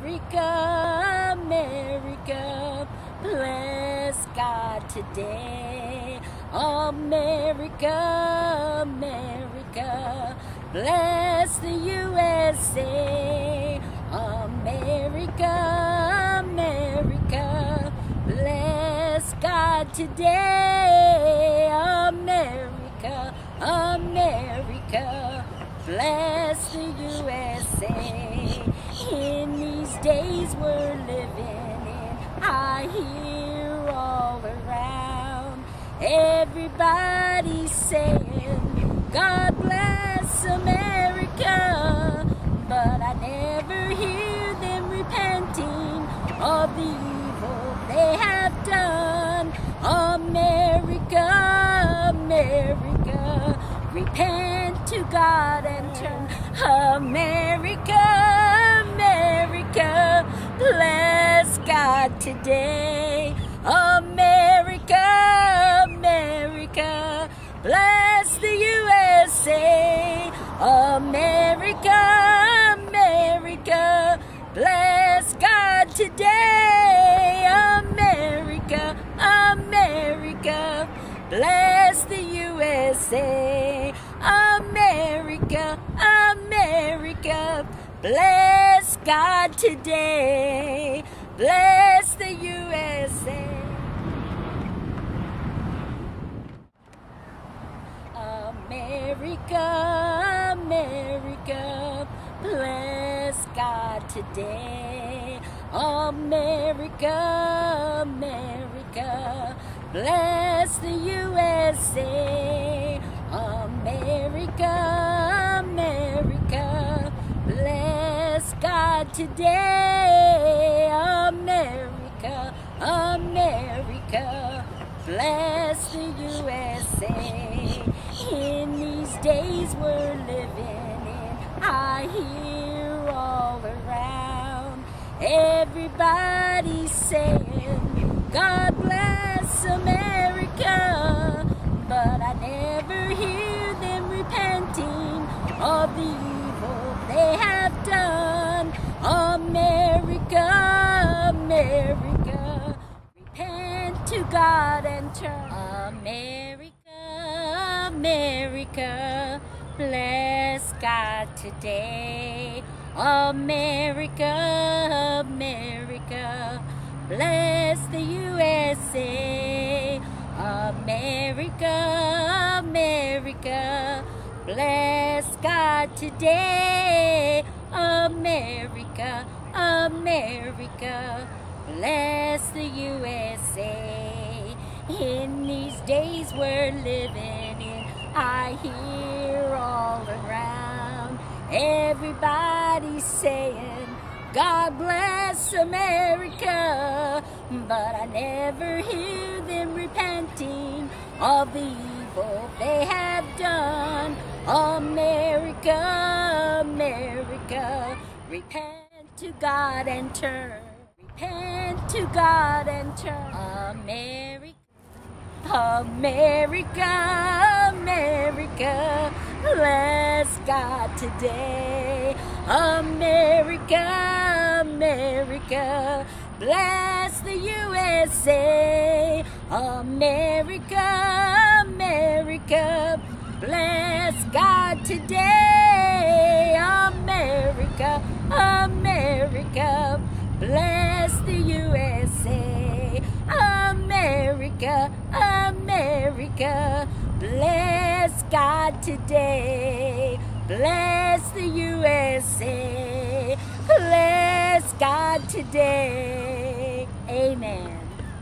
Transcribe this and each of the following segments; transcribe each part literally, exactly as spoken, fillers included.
America, America, bless God today. America, America, bless the U S A. America, America, bless God today. America, America, bless the U S A. In these days we're living in, I hear all around everybody saying, God bless America, but I never hear them repenting of the evil they have done. America, America, repent to God and turn. America, America, bless God today. America, America, bless the U S A. America, America, bless God today. America, America, bless the U S A. America, America, bless God today. Bless the U S A. America, America, bless God today. America, America, bless the U S A. America, America, bless God today. America, America, bless the U S A. In these days we're living in, I hear all around everybody saying, God bless America, but I never hear them repenting of the evil they have done. America, America, repent to God and turn. America, America, bless God today. America, America, bless the U S A. America, America, bless God today. America, America, bless the U S A. In these days we're living in, I hear all around everybody saying, God bless America, but I never hear them repenting of the evil they have done. America, America, repent to God and turn. Repent to God and turn. America, America, America, bless God today. America, America, bless the U S A. America, America, bless God today. America, America, bless the U S A. America, America, bless God today. Bless the U S A. Bless God today. Amen.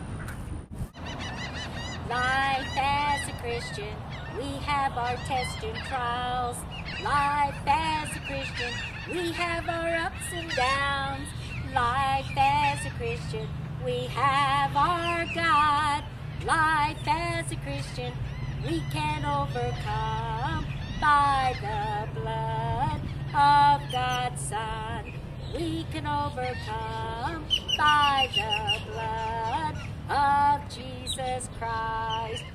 Life as a Christian, we have our tests and trials. Life as a Christian, we have our ups and downs. Life as a Christian, we have our God. Life as a Christian, we can overcome by the blood of God's Son. We can overcome by the blood of Jesus Christ.